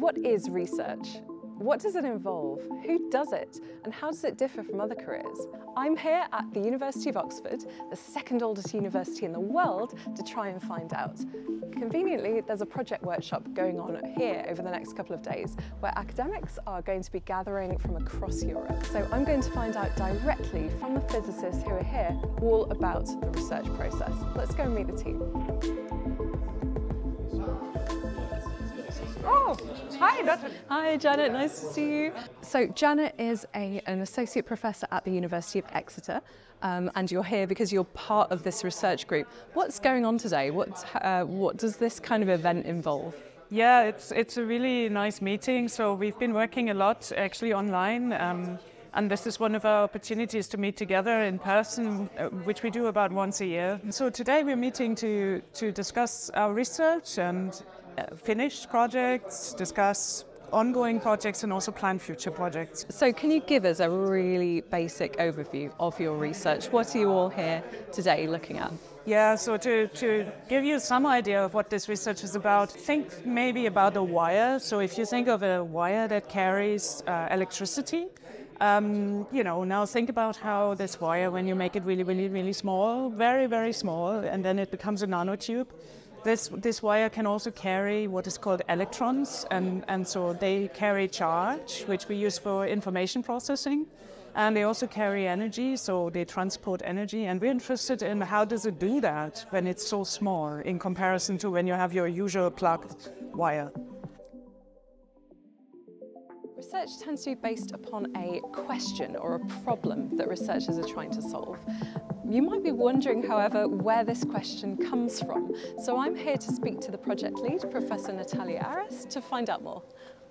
What is research? What does it involve? Who does it? And how does it differ from other careers? I'm here at the University of Oxford, the second oldest university in the world, to try and find out. Conveniently, there's a project workshop going on here over the next couple of days where academics are going to be gathering from across Europe. So I'm going to find out directly from the physicists who are here all about the research process. Let's go and meet the team. Oh, hi, Dr. Hi, Janet, nice to see you. So Janet is an associate professor at the University of Exeter, and you're here because you're part of this research group. What's going on today? What does this kind of event involve? Yeah, it's a really nice meeting. So we've been working a lot actually online, and this is one of our opportunities to meet together in person, which we do about once a year. So today we're meeting to discuss our research and finish projects, discuss ongoing projects and also plan future projects. So can you give us a really basic overview of your research? What are you all here today looking at? Yeah, so to give you some idea of what this research is about, think maybe about a wire. So if you think of a wire that carries electricity, now think about how this wire, when you make it really small, very small, and then it becomes a nanotube. This wire can also carry what is called electrons, and so they carry charge, which we use for information processing, and they also carry energy, so they transport energy, and we're interested in how does it do that when it's so small in comparison to when you have your usual plugged wire. Research tends to be based upon a question or a problem that researchers are trying to solve. You might be wondering, however, where this question comes from. So I'm here to speak to the project lead, Prof Natalia Ares, to find out more.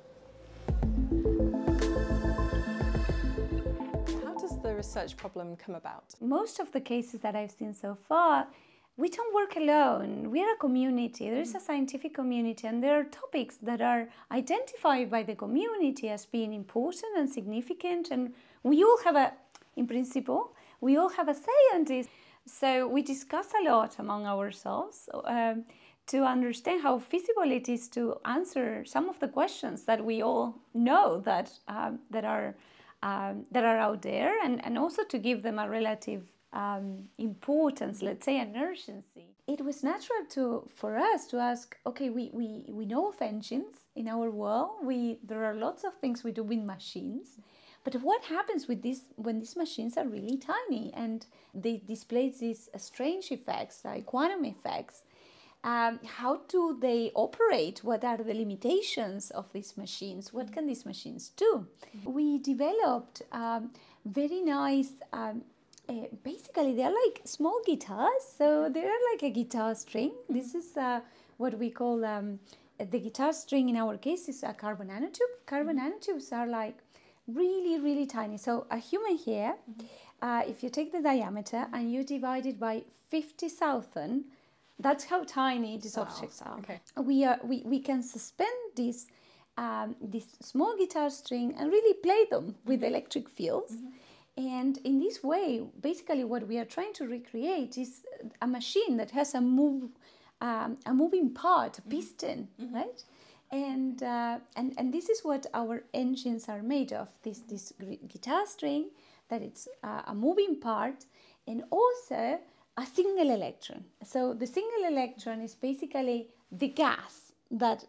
How does the research problem come about? Most of the cases that I've seen so far, we don't work alone. We are a community. There is a scientific community, and there are topics that are identified by the community as being important and significant, and we all have in principle, we all have a say on this. So we discuss a lot among ourselves to understand how feasible it is to answer some of the questions that we all know that are out there, and also to give them a relative importance, let's say an urgency. It was natural for us to ask, okay, we know of engines in our world. There are lots of things we do with machines. But what happens with this when these machines are really tiny and they display these strange effects like quantum effects? How do they operate? What are the limitations of these machines? What can these machines do? We developed very nice, basically they're like small guitars, so they're like a guitar string. This is what we call the guitar string in our case is a carbon nanotube. Carbon nanotubes are like really tiny. So a human hair, if you take the diameter and you divide it by 50,000, that's how tiny these objects are. Okay. We can suspend this small guitar string and really play them with electric fields. And in this way, basically what we are trying to recreate is a machine that has a moving part, a piston, right? And this is what our engines are made of, this guitar string, that it's a moving part, and also a single electron. So the single electron is basically the gas that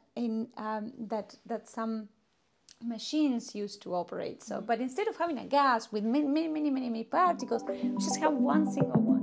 some machines used to operate. So, but instead of having a gas with many particles, we just have one single one.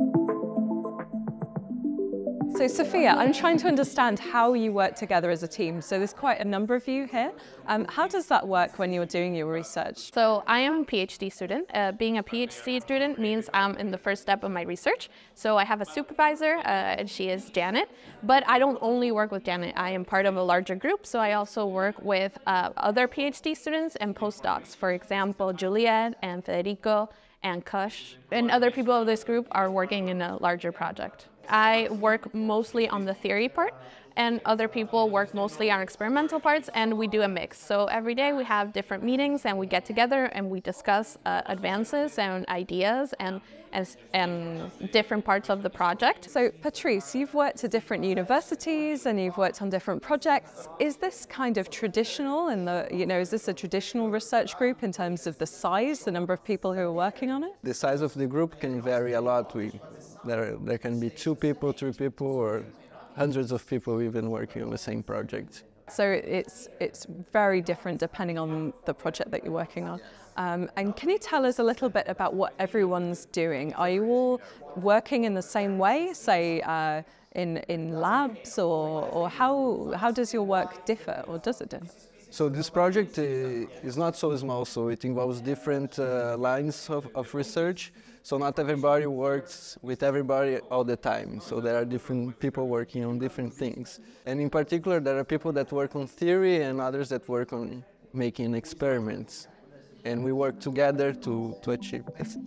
So Sophia, I'm trying to understand how you work together as a team. So there's quite a number of you here. How does that work when you're doing your research? So I am a PhD student. Being a PhD student means I'm in the first step of my research. So I have a supervisor, and she is Janet. But I don't only work with Janet. I am part of a larger group. So I also work with other PhD students and postdocs. For example, Juliet and Federico and Kush. And other people of this group are working in a larger project. I work mostly on the theory part, and other people work mostly on experimental parts, and we do a mix. So every day we have different meetings and we get together and we discuss advances and ideas and different parts of the project. So Patrice, you've worked at different universities and you've worked on different projects. Is this kind of traditional in the, is this a traditional research group in terms of the size, the number of people who are working on it? The size of the group can vary a lot. There can be 2 people, 3 people, or hundreds of people even working on the same project. So it's very different depending on the project that you're working on. And can you tell us a little bit about what everyone's doing? Are you all working in the same way, say in labs, or how does your work differ, or does it differ? So this project is not so small, so it involves different lines of research. So not everybody works with everybody all the time. So there are different people working on different things. And in particular, there are people that work on theory and others that work on making experiments. And we work together to achieve this.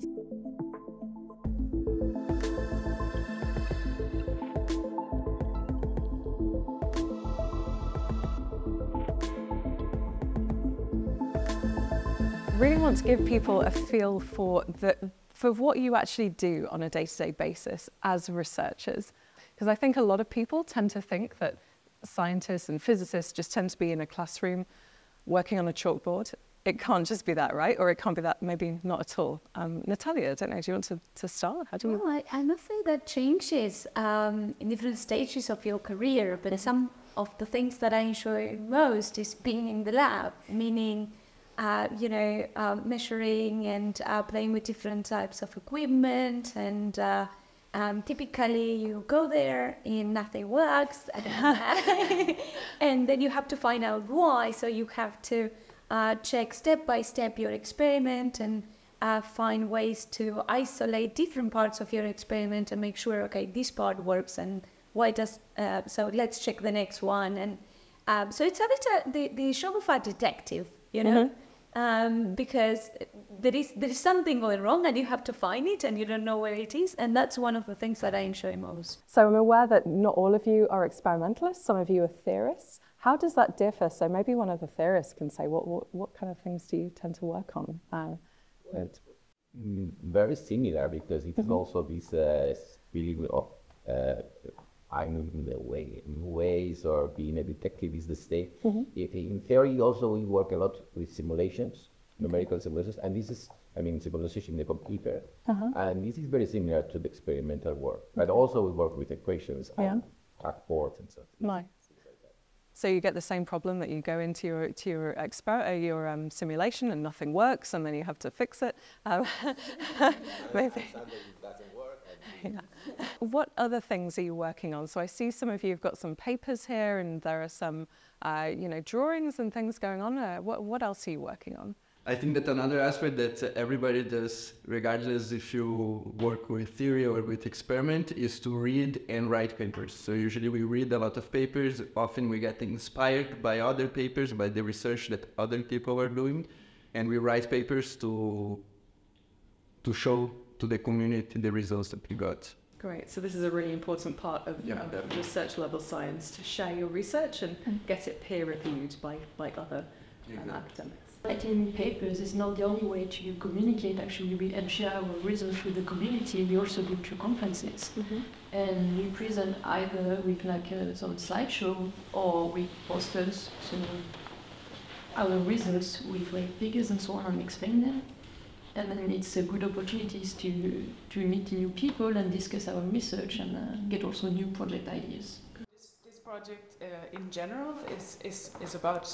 Really want to give people a feel for what you actually do on a day-to-day basis as researchers. Because I think a lot of people tend to think that scientists and physicists just tend to be in a classroom working on a chalkboard. It can't just be that, right? Or it can't be that, maybe not at all. Natalia, I don't know, do you want to start? How do we... Well, I must say that changes in different stages of your career, but some of the things that I enjoy most is being in the lab, meaning measuring and playing with different types of equipment, and typically you go there and nothing works, and then you have to find out why. So you have to check step by step your experiment and find ways to isolate different parts of your experiment and make sure, okay, this part works and why does, so let's check the next one. And so it's a bit the job of a detective, because there is something going wrong and you have to find it and you don't know where it is, and that's one of the things that I enjoy most. So I'm aware that not all of you are experimentalists, some of you are theorists. How does that differ? So maybe one of the theorists can say, what kind of things do you tend to work on? Very similar, because it's also this feeling of finding the ways, or being a detective is the state. In theory, also we work a lot with simulations, numerical simulations, and this is, simulation in the computer, and this is very similar to the experimental work. But also we work with equations and backboards and so on. Nice. So you get the same problem that you go into your simulation and nothing works, and then you have to fix it. Maybe. Yeah. What other things are you working on? So I see some of you have got some papers here, and there are some, drawings and things going on. What else are you working on? I think that another aspect that everybody does, regardless if you work with theory or with experiment, is to read and write papers. So usually we read a lot of papers. Often we get inspired by other papers, by the research that other people are doing, and we write papers to show to the community the results that we got. Great. So this is a really important part of research level science, to share your research and get it peer reviewed by other academics. Writing papers is not the only way to communicate. Actually, and share our results with the community. We also do through conferences, and we present either with some slideshow or with posters. So our results with figures and so on, and explain them. And then it's a good opportunities to meet new people and discuss our research and get also new project ideas. This project in general is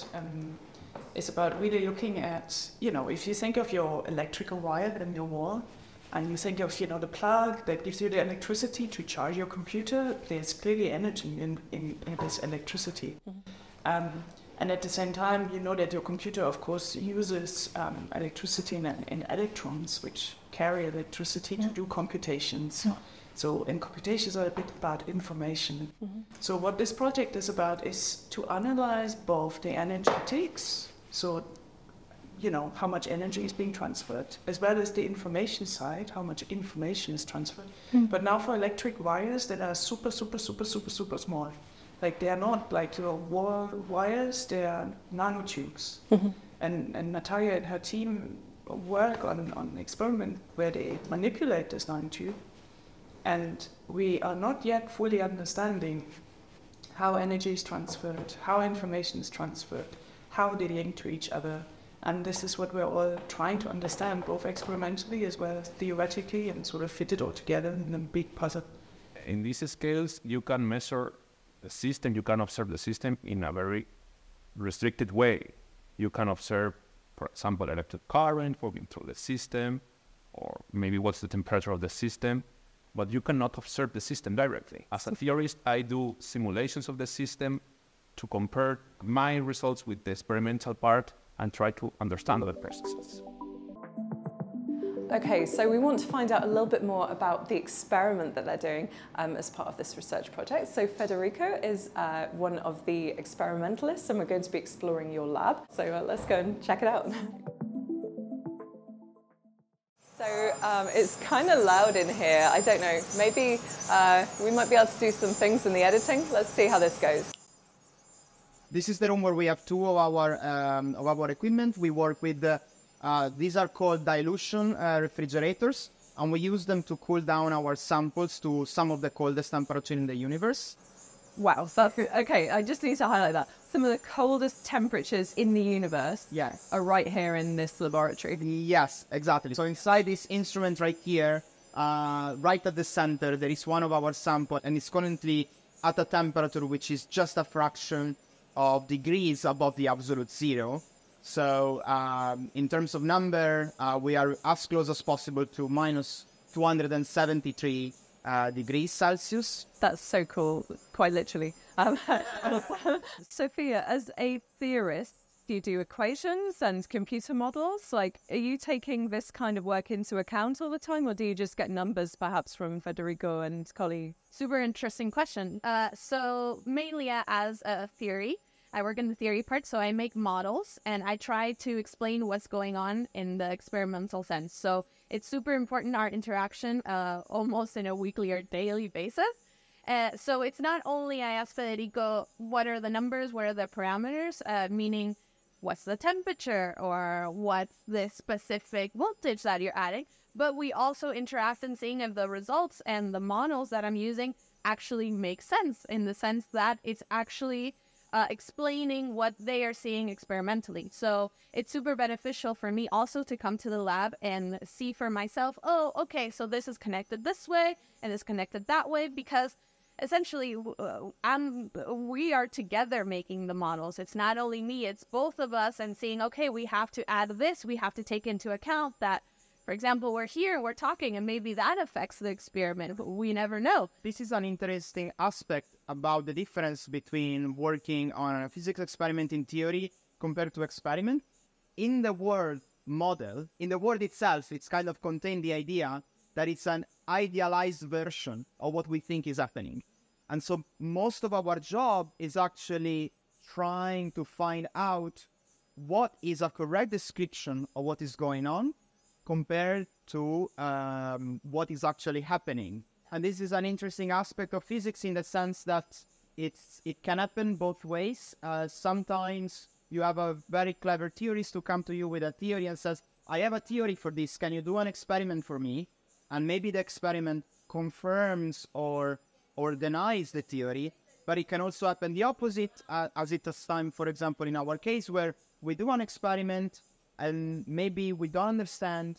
about really looking at, if you think of your electrical wire in your wall, and you think of, the plug that gives you the electricity to charge your computer, there's clearly energy in this electricity. And at the same time, you know that your computer, of course, uses electricity and electrons, which carry electricity to do computations. So, and computations are a bit about information. So what this project is about is to analyze both the energetics, so, how much energy is being transferred, as well as the information side, how much information is transferred. But now for electric wires that are super, super, super, super, super small. Like they are not like wires, they are nanotubes. And Natalia and her team work on an experiment where they manipulate this nanotube, and we are not yet fully understanding how energy is transferred, how information is transferred, how they link to each other. And this is what we're all trying to understand, both experimentally as well as theoretically, and sort of fit it all together in a big puzzle. In these scales, you can measure the system, you can observe the system in a very restricted way. You can observe, for example, electric current flowing through the system, or maybe what's the temperature of the system, but you cannot observe the system directly. As a theorist, I do simulations of the system to compare my results with the experimental part and try to understand other processes. Okay, so we want to find out a little bit more about the experiment that they're doing as part of this research project. So Federico is one of the experimentalists, and we're going to be exploring your lab. So let's go and check it out. So it's kind of loud in here. I don't know, maybe we might be able to do some things in the editing. Let's see how this goes. This is the room where we have two of our equipment. We work with, these are called dilution refrigerators, and we use them to cool down our samples to some of the coldest temperature in the universe. Wow, that's good. Okay, I just need to highlight that. Some of the coldest temperatures in the universe are right here in this laboratory. Yes, exactly. So inside this instrument right here, right at the center, there is one of our samples, and it's currently at a temperature which is just a fraction of degrees above the absolute zero. So in terms of number, we are as close as possible to minus 273 degrees Celsius. That's so cool, quite literally. Sophia, as a theorist, do you do equations and computer models? Like, are you taking this kind of work into account all the time, or do you just get numbers perhaps from Federico and colleagues? Super interesting question. So mainly as a theory, I work in the theory part, so I make models and I try to explain what's going on in the experimental sense. So it's super important, our interaction, almost in a weekly or daily basis. So it's not only I ask Federico, what are the numbers, what are the parameters, meaning what's the temperature or what's the specific voltage that you're adding, but we also interact in seeing if the results and the models that I'm using actually make sense, in the sense that it's actually explaining what they are seeing experimentally. So it's super beneficial for me also to come to the lab and see for myself, oh, okay, so this is connected this way and it's connected that way, because essentially we are together making the models. It's not only me, it's both of us, and seeing, okay, we have to add this, we have to take into account that, for example, we're here, we're talking, and maybe that affects the experiment, but we never know. This is an interesting aspect about the difference between working on a physics experiment in theory compared to experiment. In the word model, in the word itself, it's kind of contained the idea that it's an idealized version of what we think is happening. And so most of our job is actually trying to find out what is a correct description of what is going on compared to what is actually happening. And this is an interesting aspect of physics in the sense that it can happen both ways. Sometimes you have a very clever theorist who come to you with a theory and says, I have a theory for this, can you do an experiment for me? And maybe the experiment confirms or denies the theory, but it can also happen the opposite, as it has time, for example, in our case, where we do an experiment and maybe we don't understand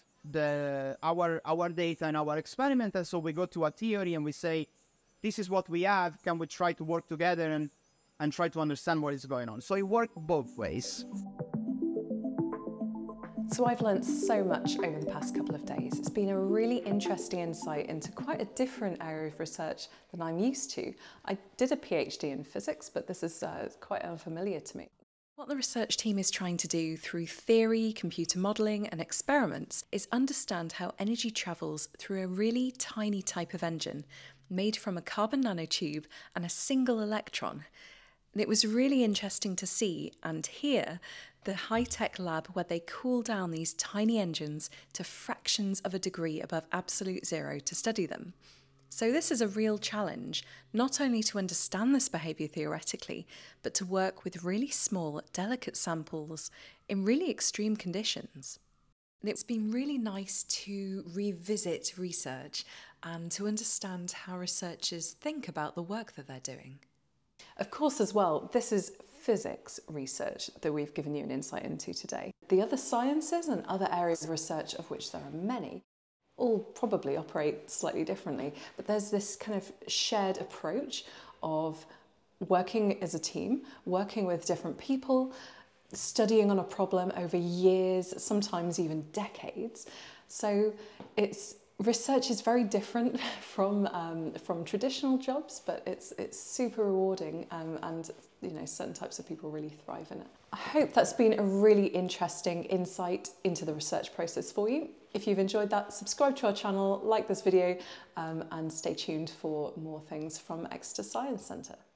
our data and our experiment, and so we go to a theory and we say, this is what we have, can we try to work together and try to understand what is going on? So it works both ways. So I've learnt so much over the past couple of days. It's been a really interesting insight into quite a different area of research than I'm used to. I did a PhD in physics, but this is quite unfamiliar to me. What the research team is trying to do through theory, computer modelling and experiments is understand how energy travels through a really tiny type of engine made from a carbon nanotube and a single electron. And it was really interesting to see and hear the high-tech lab where they cool down these tiny engines to fractions of a degree above absolute zero to study them. So this is a real challenge, not only to understand this behaviour theoretically, but to work with really small, delicate samples in really extreme conditions. And it's been really nice to revisit research and to understand how researchers think about the work that they're doing. Of course, as well, this is physics research that we've given you an insight into today. The other sciences and other areas of research, of which there are many, all probably operate slightly differently, but there's this kind of shared approach of working as a team, working with different people, studying on a problem over years, sometimes even decades. So research is very different from traditional jobs, but it's super rewarding, and certain types of people really thrive in it. I hope that's been a really interesting insight into the research process for you. If you've enjoyed that, subscribe to our channel, like this video, and stay tuned for more things from Exeter Science Centre.